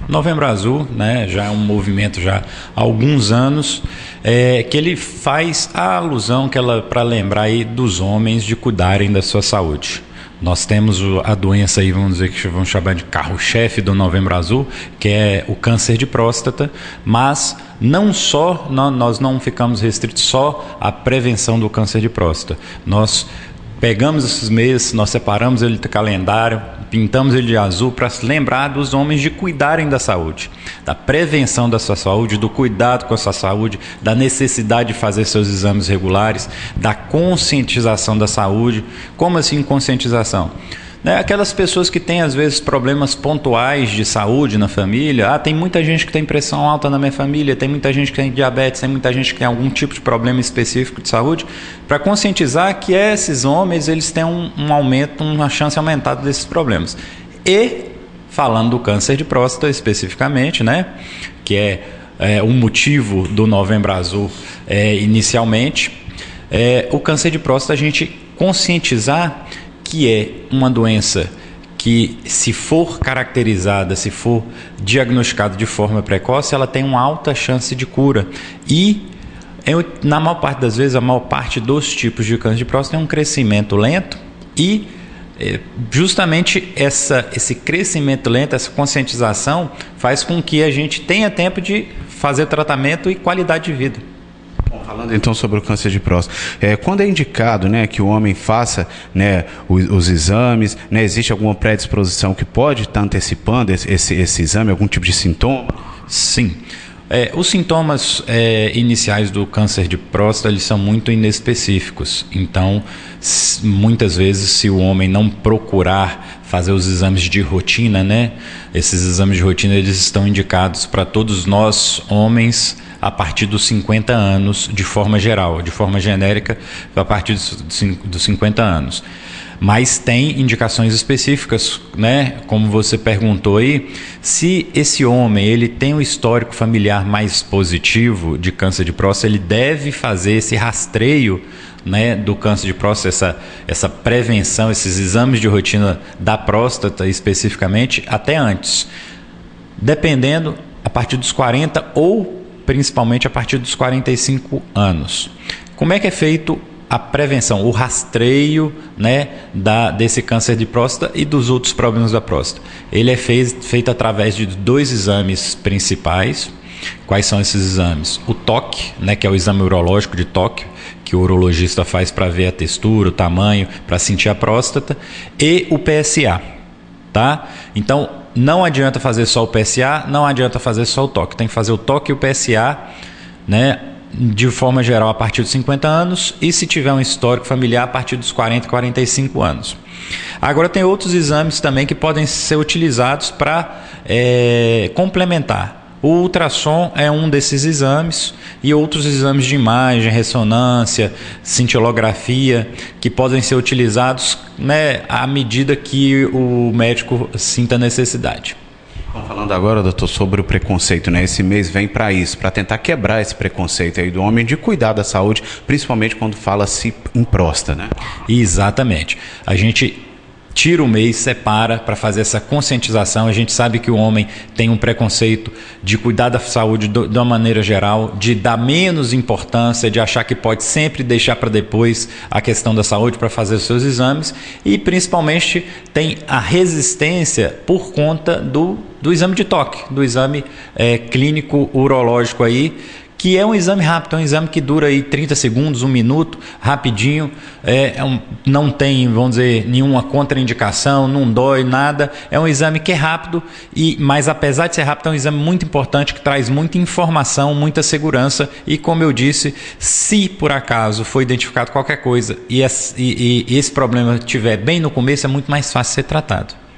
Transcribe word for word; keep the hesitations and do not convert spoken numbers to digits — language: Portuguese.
Novembro Azul, né, já é um movimento já há alguns anos, é, que ele faz a alusão que ela para lembrar aí dos homens de cuidarem da sua saúde. Nós temos a doença aí, vamos dizer que vamos chamar de carro-chefe do Novembro Azul, que é o câncer de próstata, mas não só, não, nós não ficamos restritos só à prevenção do câncer de próstata. Nós pegamos esses meses, nós separamos ele do calendário, pintamos ele de azul para lembrar dos homens de cuidarem da saúde, da prevenção da sua saúde, do cuidado com a sua saúde, da necessidade de fazer seus exames regulares, da conscientização da saúde. Como assim conscientização? Né, aquelas pessoas que têm às vezes problemas pontuais de saúde na família. Ah, tem muita gente que tem pressão alta na minha família, tem muita gente que tem diabetes, tem muita gente que tem algum tipo de problema específico de saúde, para conscientizar que esses homens eles têm um, um aumento, uma chance aumentada desses problemas. E falando do câncer de próstata especificamente, né, que é, é o motivo do Novembro Azul é, inicialmente, é, o câncer de próstata a gente conscientizar que é uma doença que, se for caracterizada, se for diagnosticada de forma precoce, ela tem uma alta chance de cura. E, na maior parte das vezes, a maior parte dos tipos de câncer de próstata tem um crescimento lento e, justamente, essa, esse crescimento lento, essa conscientização, faz com que a gente tenha tempo de fazer tratamento e qualidade de vida. Bom, falando então sobre o câncer de próstata, é, quando é indicado, né, que o homem faça, né, os, os exames, né, existe alguma predisposição que pode estar antecipando esse, esse, esse exame, algum tipo de sintoma? Sim. É, os sintomas é, iniciais do câncer de próstata eles são muito inespecíficos. Então, muitas vezes, se o homem não procurar fazer os exames de rotina, né, esses exames de rotina eles estão indicados para todos nós, homens, a partir dos cinquenta anos, de forma geral, de forma genérica, a partir dos cinquenta anos. Mas tem indicações específicas, né? Como você perguntou aí, se esse homem ele tem um histórico familiar mais positivo de câncer de próstata, ele deve fazer esse rastreio, né, do câncer de próstata, essa, essa prevenção, esses exames de rotina da próstata especificamente, até antes. Dependendo, a partir dos quarenta ou principalmente a partir dos quarenta e cinco anos. Como é que é feito a prevenção, o rastreio, né, da, desse câncer de próstata e dos outros problemas da próstata? Ele é fez, feito através de dois exames principais. Quais são esses exames? O toque, né, que é o exame urológico de toque, que o urologista faz para ver a textura, o tamanho, para sentir a próstata, e o P S A, tá? Então, não adianta fazer só o P S A, não adianta fazer só o toque. Tem que fazer o toque e o P S A, né, de forma geral a partir dos cinquenta anos e, se tiver um histórico familiar, a partir dos quarenta, quarenta e cinco anos. Agora tem outros exames também que podem ser utilizados para é, complementar. O ultrassom é um desses exames e outros exames de imagem, ressonância, cintilografia, que podem ser utilizados, né, à medida que o médico sinta necessidade. Bom, falando agora, doutor, sobre o preconceito, né? Esse mês vem para isso, para tentar quebrar esse preconceito aí do homem de cuidar da saúde, principalmente quando fala-se em próstata, né? Exatamente. A gente tira o mês, separa para fazer essa conscientização. A gente sabe que o homem tem um preconceito de cuidar da saúde do, de uma maneira geral, de dar menos importância, de achar que pode sempre deixar para depois a questão da saúde para fazer os seus exames, e principalmente tem a resistência por conta do, do exame de toque, do exame é, clínico urológico aí, que é um exame rápido, é um exame que dura aí trinta segundos, um minuto, rapidinho, é, é um, não tem, vamos dizer, nenhuma contraindicação, não dói nada, é um exame que é rápido, e, mas apesar de ser rápido, é um exame muito importante, que traz muita informação, muita segurança, e como eu disse, se por acaso for identificado qualquer coisa e esse, e, e esse problema estiver bem no começo, é muito mais fácil ser tratado.